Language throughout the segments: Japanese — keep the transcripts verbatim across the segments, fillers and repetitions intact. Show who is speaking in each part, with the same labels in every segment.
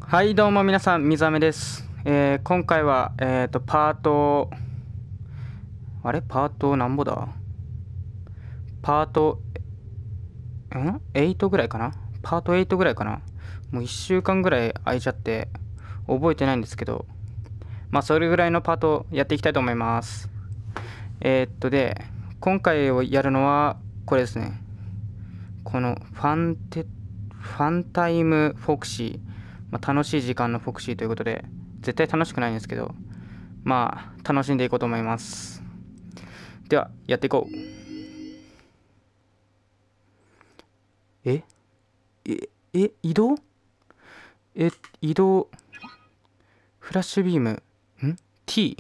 Speaker 1: はいどうも皆さん、みざめです。えー今回はえっとパートあれパートなんぼだパートん はち ぐらいかな。パートはちぐらいかな。もういっしゅうかんぐらい空いちゃって覚えてないんですけど、まあそれぐらいのパートやっていきたいと思います。えーっとで今回をやるのはこれですね。このファンテファンタイムフォクシー、まあ、楽しい時間のフォクシーということで、絶対楽しくないんですけど、まあ楽しんでいこうと思います。ではやっていこう。えええ移動え移動フラッシュビームん T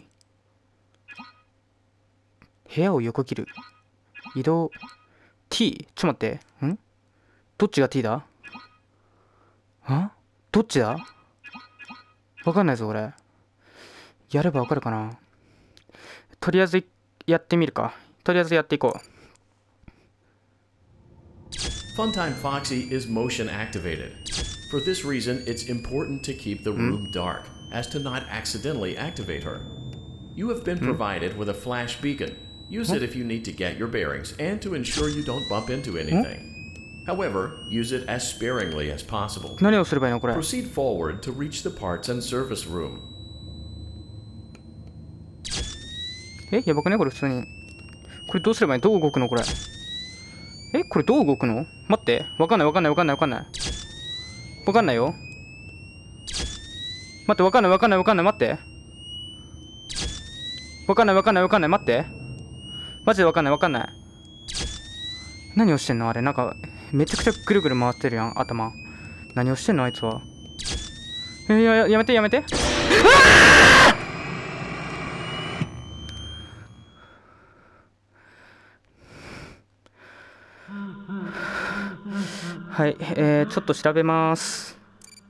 Speaker 1: 部屋を横切る移動 T ちょっと待って。んどっちが T だ。あどっちだ。わかんないぞ俺。やればわかるかな。とりあえずやってみるか。とりあえずやっていこう。
Speaker 2: Funtime Foxy is motion activated. For this reason, it's important to keep the room dark, as to not accidentally activate her. You have been provided with a flash beacon. Use it if you need to get your bearings and to ensure you don't bump into anything. However, use it as sparingly as possible.
Speaker 1: 何をすればいいのこれ。
Speaker 2: Proceed forward to reach the parts and service room.
Speaker 1: えやばくねこれ普通に。これどうすればいい。どう動くのこれ。えこれどう動くの。待って。わかんないわかんないわかんないわかんない。わかんないよ。待ってわかんないわかんないわかんない。待って。わかんないわかんないわかんない。待って。マジでわかんないわかんない。何をしてんのあれ。なんか、めちゃくちゃぐるぐる回ってるやん、頭。何をしてんのあいつは。え、や、ややめてやめて。はい、えー、ちょっと調べます。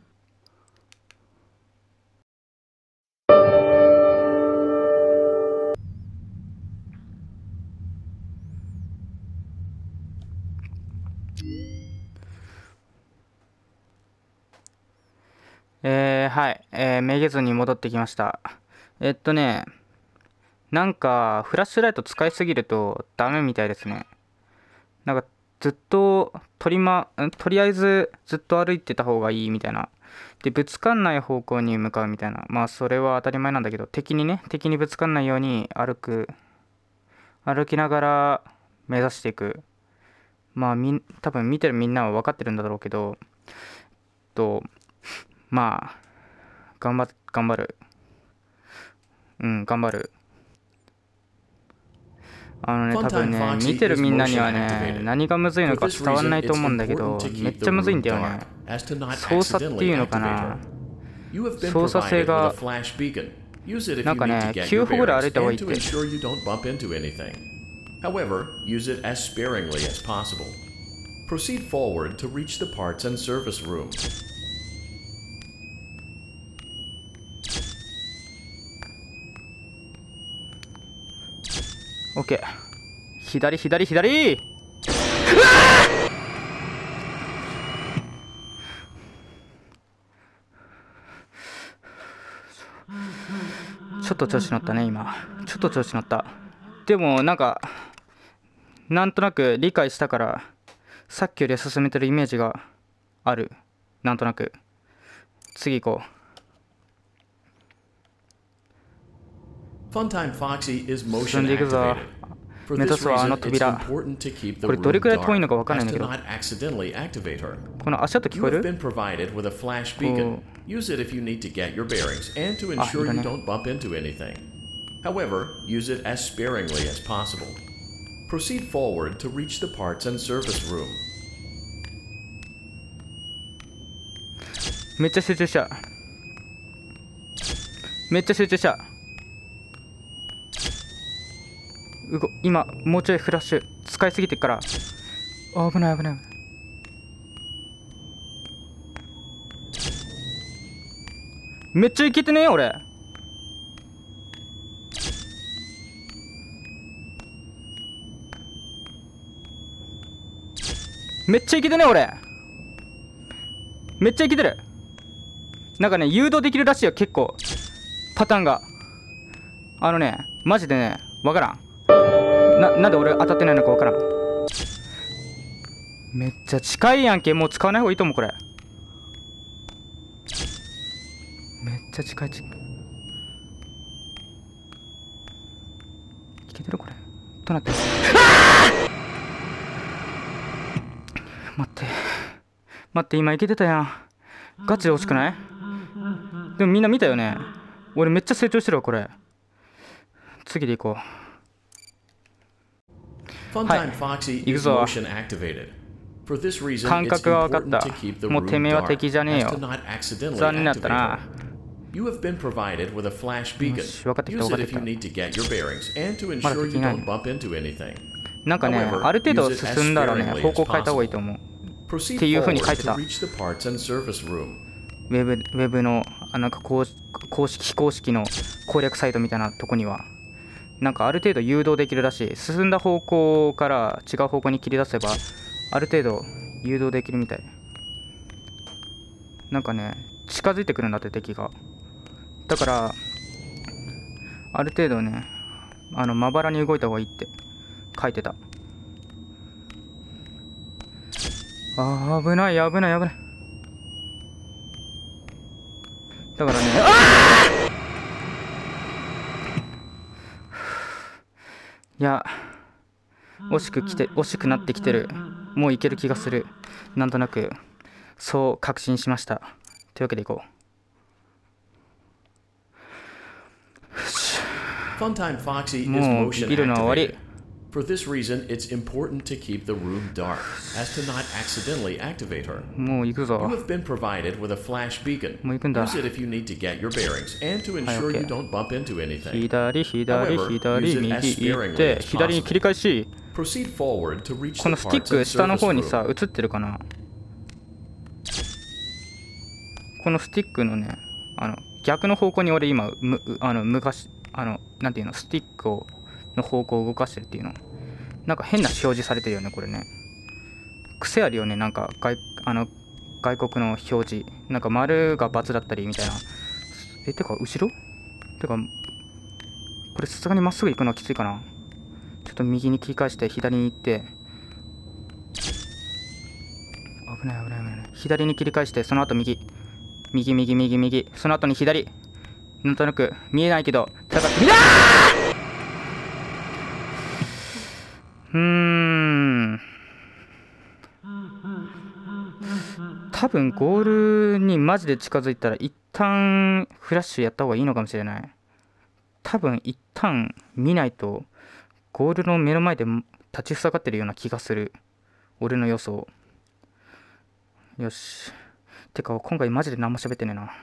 Speaker 1: えー、はい、えー、めげずに戻ってきました。えっとね、なんか、フラッシュライト使いすぎるとダメみたいですね。なんか、ずっと、とりま、んとりあえずずっと歩いてた方がいいみたいな。で、ぶつかんない方向に向かうみたいな。まあ、それは当たり前なんだけど、敵にね、敵にぶつかんないように歩く、歩きながら目指していく。まあ、みん、多分見てるみんなは分かってるんだろうけど、と、まあ、頑張っ、頑張る。うん、頑張る。あのね、多分ね、見てるみんなにはね、何がむずいのか伝わんないと思うんだけど、めっちゃむずいんだよね。操作っていうのかな。操作性が、なんかね、きゅう歩ぐらい歩いた方がいいって。
Speaker 2: However, use it as sparingly as possible. Proceed forward to reach the parts and service room.
Speaker 1: オッケー。左、左、左。ちょっと調子乗ったね、今。ちょっと調子乗った。でも、なんか、なんとなく理解したから、さっきより進めてるイメージがある。なんとなく。次行こう。
Speaker 2: Funtime Foxy is
Speaker 1: 進ん
Speaker 2: motion
Speaker 1: でいくぞ。
Speaker 2: activated. For
Speaker 1: 目指
Speaker 2: this
Speaker 1: すはあの
Speaker 2: reason, it's
Speaker 1: 扉。
Speaker 2: important to keep the
Speaker 1: これどれ
Speaker 2: room
Speaker 1: くらい遠いのか分
Speaker 2: dark
Speaker 1: かんない
Speaker 2: as
Speaker 1: んだ
Speaker 2: to
Speaker 1: けど、
Speaker 2: not accidentally activate her.
Speaker 1: この足音聞
Speaker 2: You
Speaker 1: こえ
Speaker 2: have
Speaker 1: る。
Speaker 2: been provided with a flash beacon. Use it if you need to get your bearings and to ensure you don't bump into anything. However, use it as sparingly as possible. Proceed forward to reach the parts and service room.
Speaker 1: めっちゃ集中した。めっちゃ集中した。うご今もうちょいフラッシュ使いすぎてっから。あ危ない危ない。めっちゃいけてね俺。めっちゃいけてね俺。めっちゃいけてる。 なんかね誘導できるらしいよ、結構パターンが。あのねマジでねわからん。ななんで俺当たってないのかわからん。めっちゃ近いやんけ。もう使わない方がいいと思うこれ。めっちゃ近い近い。いけてるこれ。どうなってる。待って待って、今いけてたやん。ガチで惜しくない？でもみんな見たよね。俺めっちゃ成長してるわこれ。次でいこう。はい、行くぞ。感覚が分かった。もうてめえは敵じゃねえよ。残念だったな。
Speaker 2: You have been provided with a flash beacon.
Speaker 1: よし、分かってきた
Speaker 2: Use
Speaker 1: 分か
Speaker 2: it
Speaker 1: って
Speaker 2: if
Speaker 1: き
Speaker 2: you
Speaker 1: た。
Speaker 2: need to get your bearings and to ensure you don't bump into anything.
Speaker 1: なんかね、ある程度進んだらね、方向変えた方がいいと思う。っていう風に書いてた。ウェブ、ウェブのあなんか公公式非公式の攻略サイトみたいなとこにはなんかある程度誘導できるらしい。進んだ方向から違う方向に切り出せばある程度誘導できるみたい。なんかね近づいてくるんだって敵が。だからある程度ねあのまばらに動いた方がいいって書いてた。あー危ない危ない危ない。だからね、あーいや惜しくきて惜しくなってきてる。もういける気がする。なんとなくそう確信しました。というわけでいこう。もうビルの終わり。
Speaker 2: For this reason, it's important to keep the room dark, as to not accidentally activate her.
Speaker 1: もう行くぞ。
Speaker 2: You have been provided with a flash beacon.
Speaker 1: もう行くんだ。
Speaker 2: Use it if you need to get your bearings and to ensure you don't bump into anything.
Speaker 1: 左左左右行って左に切り返し。
Speaker 2: Proceed forward to reach
Speaker 1: この
Speaker 2: the
Speaker 1: スティッ
Speaker 2: parts
Speaker 1: ク
Speaker 2: and
Speaker 1: 下の
Speaker 2: surface
Speaker 1: 方に
Speaker 2: room.
Speaker 1: さ映ってるかな。このスティックのねあの逆の方向に俺今むあの昔あのなんていうのスティックをの方向を動かしてるっていうの。なんか変な表示されてるよねこれね。癖あるよね。なんか外あの外国の表示なんか丸が×だったりみたいな。えてか後ろてかこれさすがにまっすぐ行くのはきついかな。ちょっと右に切り返して左に行って危ない危ない危ない。左に切り返してその後右右右右右その後に左。なんとなく見えないけど下がってみだー。うーん多分ゴールにマジで近づいたら一旦フラッシュやった方がいいのかもしれない。多分一旦見ないとゴールの目の前で立ちふさがってるような気がする。俺の予想。よし。てか今回マジで何も喋ってねえな。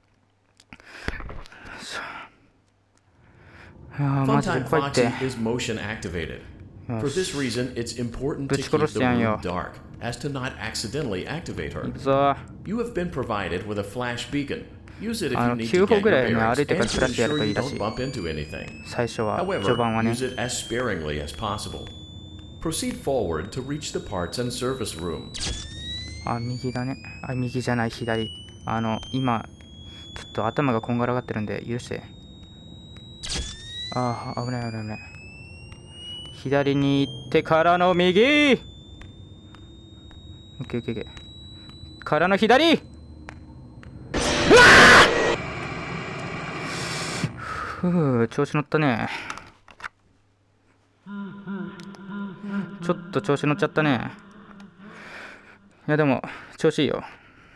Speaker 1: いやマジで怖いって。
Speaker 2: For this reason, it's important to keep the room dark, as to not accidentally activate her. You have been provided with a flash beacon. Use it if you need to get your bearings and to ensure you don't bump into anything. However, use it as sparingly as possible. Proceed forward to reach the parts and surface room.
Speaker 1: あ、右だね。あ、右じゃない、左。あの、今、ちょっと頭がこんがらがってるんで、許して。ああ、危ない危ない危ない。左に行ってからの右。オッケーオッケーオッケー。からの左。うわふう、調子乗ったね。ちょっと調子乗っちゃったね。いやでも調子いいよ。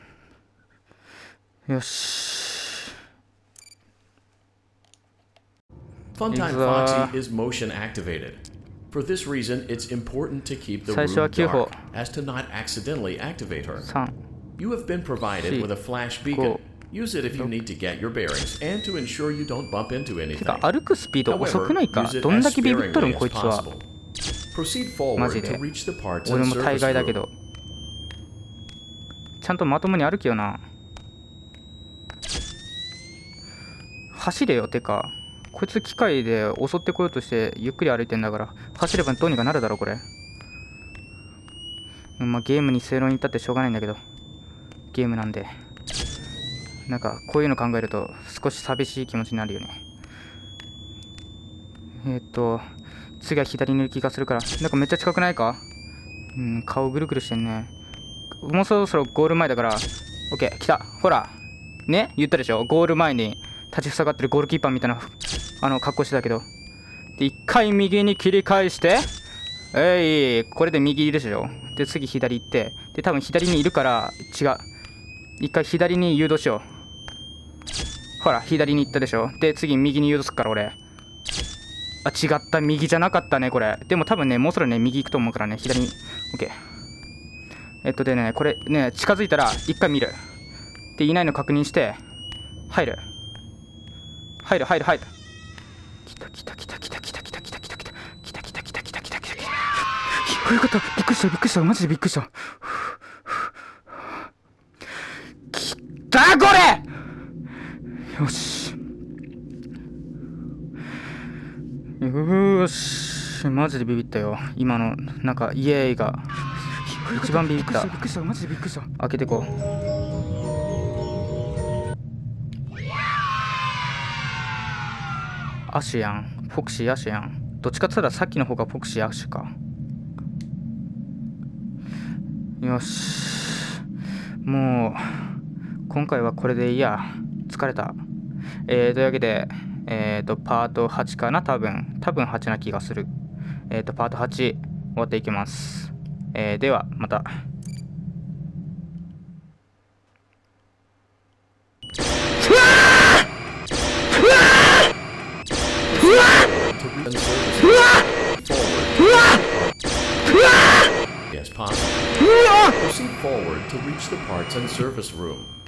Speaker 1: よし。
Speaker 2: Funtime Foxy is motion activated. For this reason, it's important to keep the room dark, as to not accidentally activate her. You have been provided with a flash beacon. Use it if you need to get your bearings and to ensure you don't bump into anything.
Speaker 1: てか歩くスピード遅くないか。どんだけビビっとるんこいつは。マジで。俺も大概だけど。ちゃんとまともに歩けよな。走れよ。てかこいつ機械で襲ってこようとしてゆっくり歩いてんだから走ればどうにかなるだろこれ。まあゲームに正論言ったってしょうがないんだけどゲームなんで。 なんかこういうの考えると少し寂しい気持ちになるよね。えー、っと次は左にいる気がするから、なんかめっちゃ近くないか？うん、顔ぐるぐるしてんね。もうそろそろゴール前だから。オッケー、来た。ほらね、言ったでしょ、ゴール前に立ちふさがってるゴールキーパーみたいなあの格好してたけど。で、一回右に切り返して、えい、これで右でしょ。で、次左行って、で、多分左にいるから違う。一回左に誘導しよう。ほら、左に行ったでしょ。で、次右に誘導すっから俺。あ、違った。右じゃなかったね、これ。でも多分ね、もうそろね、右行くと思うからね、左に。オッケー。えっとでね、これね、近づいたら一回見る。で、いないの確認して、入る。入る、入る、入る。来た来た来た来た来た来た来た来た来た来た来た来た来た来た来た来た。よかった。びっくりした、びっくりした。マジでびっくりした。きたこれ。よし。よーし。マジでビビったよ。今の、なんか、イエーイが。一番ビビった。びっくりした、マジでびっくりした。開けてこう。アシュやん。フォクシー、アシュやん。どっちかって言ったらさっきの方がフォクシー、アシュか。よし。もう、今回はこれでいいや。疲れた。えー、というわけで、えーと、パートはちかな、多分。多分はちな気がする。えーと、パートはち、終わっていきます。えー、では、また。
Speaker 2: Yes, possible. Proceed forward to reach the parts and service room.